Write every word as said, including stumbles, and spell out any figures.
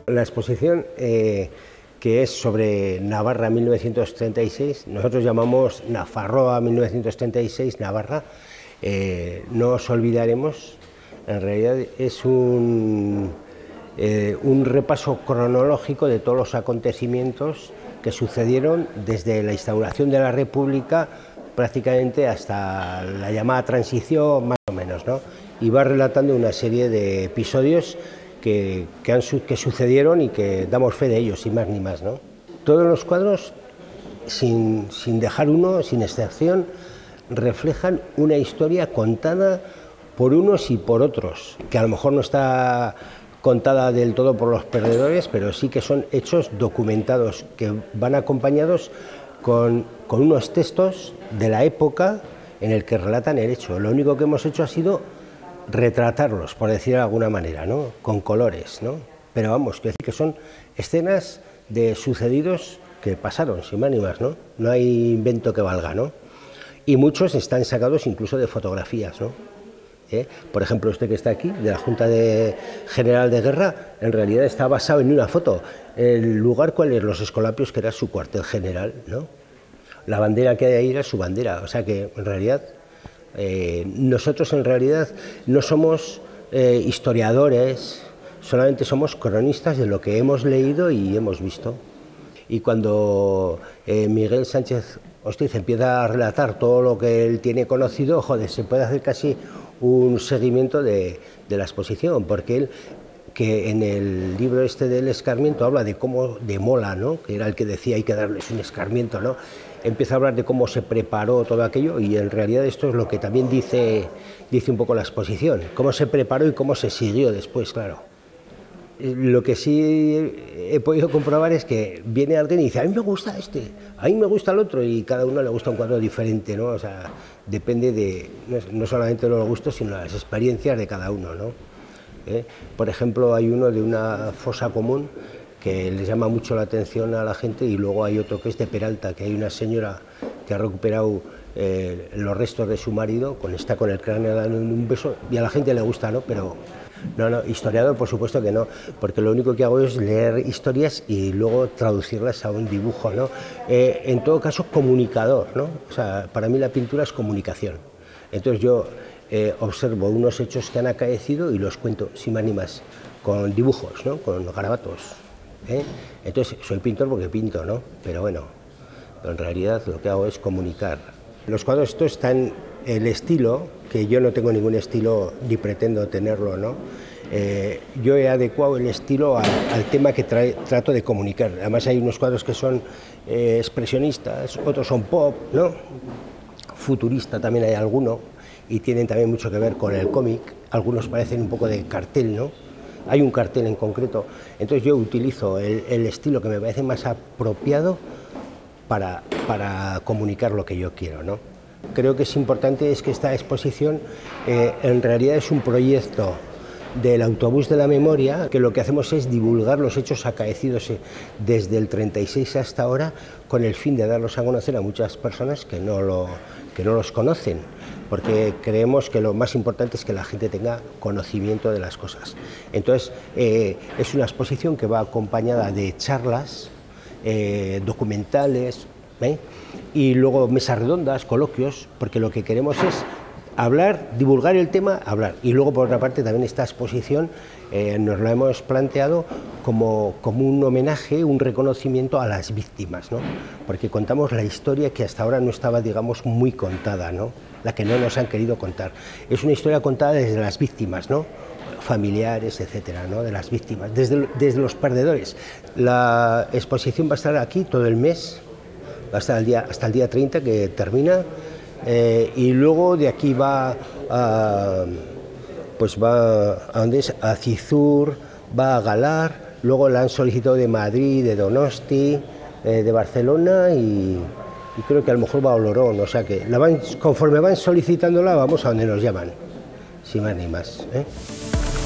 La exposición, eh, que es sobre Navarra mil novecientos treinta y seis, nosotros llamamos Nafarroa mil novecientos treinta y seis, Navarra, eh, no os olvidaremos, en realidad es un, eh, un repaso cronológico de todos los acontecimientos que sucedieron desde la instauración de la República prácticamente hasta la llamada transición, más o menos, ¿no? Y va relatando una serie de episodios que, que, han, que sucedieron y que damos fe de ellos, sin más ni más, ¿no? Todos los cuadros, sin, sin dejar uno, sin excepción, reflejan una historia contada por unos y por otros, que a lo mejor no está contada del todo por los perdedores, pero sí que son hechos documentados, que van acompañados con, con unos textos de la época en el que relatan el hecho. Lo único que hemos hecho ha sido retratarlos, por decir de alguna manera, ¿no? Con colores, ¿no? Pero vamos, que decir que son escenas de sucedidos que pasaron, sin más ni más, ¿no? No hay invento que valga, ¿no? Y muchos están sacados incluso de fotografías, ¿no? ¿Eh? Por ejemplo, este que está aquí, de la Junta de General de Guerra, en realidad está basado en una foto. El lugar, ¿cuál es? Los Escolapios, que era su cuartel general, ¿no? La bandera que hay ahí era su bandera, o sea que en realidad eh, nosotros en realidad no somos eh, historiadores, solamente somos cronistas de lo que hemos leído y hemos visto. Y cuando eh, Miguel Sánchez Hostiz empieza a relatar todo lo que él tiene conocido, joder, se puede hacer casi un seguimiento de, de la exposición, porque él, que en el libro este del escarmiento habla de cómo, de Mola, ¿no? Que era el que decía hay que darles un escarmiento, ¿no? Empieza a hablar de cómo se preparó todo aquello y en realidad esto es lo que también dice, dice un poco la exposición, cómo se preparó y cómo se siguió después, claro. Lo que sí he podido comprobar es que viene alguien y dice, a mí me gusta este, a mí me gusta el otro, y cada uno le gusta un cuadro diferente, ¿no? O sea, depende de, no solamente de los gustos, sino de las experiencias de cada uno, ¿no? ¿Eh? Por ejemplo, hay uno de una fosa común que les llama mucho la atención a la gente, y luego hay otro que es de Peralta, que hay una señora que ha recuperado eh, los restos de su marido, con, está con el cráneo dando un beso, y a la gente le gusta, ¿no? Pero no, no, historiador por supuesto que no, porque lo único que hago es leer historias y luego traducirlas a un dibujo, ¿no? Eh, en todo caso, comunicador, ¿no? O sea, para mí la pintura es comunicación. Entonces yo eh, observo unos hechos que han acaecido y los cuento, sin más ni más, con dibujos, ¿no? Con garabatos, ¿eh? Entonces soy pintor porque pinto, ¿no? Pero bueno, en realidad lo que hago es comunicar. Los cuadros estos están, el estilo, que yo no tengo ningún estilo ni pretendo tenerlo, ¿no? Eh, yo he adecuado el estilo al, al tema que trae, trato de comunicar. Además hay unos cuadros que son eh, expresionistas, otros son pop, ¿no? Futurista también hay alguno, y tienen también mucho que ver con el cómic. Algunos parecen un poco de cartel, ¿no? Hay un cartel en concreto. Entonces yo utilizo el, el estilo que me parece más apropiado para, para comunicar lo que yo quiero, ¿no? Creo que es importante es que esta exposición eh, en realidad es un proyecto del Autobús de la Memoria, que lo que hacemos es divulgar los hechos acaecidos desde el treinta y seis hasta ahora, con el fin de darlos a conocer a muchas personas que no, lo, que no los conocen, porque creemos que lo más importante es que la gente tenga conocimiento de las cosas. Entonces, eh, es una exposición que va acompañada de charlas, eh, documentales, ¿eh? Y luego mesas redondas, coloquios, porque lo que queremos es hablar, divulgar el tema, hablar. Y luego, por otra parte, también esta exposición eh, nos la hemos planteado como, como un homenaje, un reconocimiento a las víctimas, ¿no? Porque contamos la historia que hasta ahora no estaba, digamos, muy contada, ¿no? La que no nos han querido contar. Es una historia contada desde las víctimas, ¿no? Familiares, etcétera, ¿no? De las víctimas, desde, desde los perdedores. La exposición va a estar aquí todo el mes, va a estar el día, hasta el día treinta, que termina. Eh, y luego de aquí va a, pues va a, ¿dónde es? A Cizur, va a Galar, luego la han solicitado de Madrid, de Donosti, eh, de Barcelona y, y creo que a lo mejor va a Olorón, o sea que la van, conforme van solicitándola vamos a donde nos llaman, sin más ni más, ¿eh?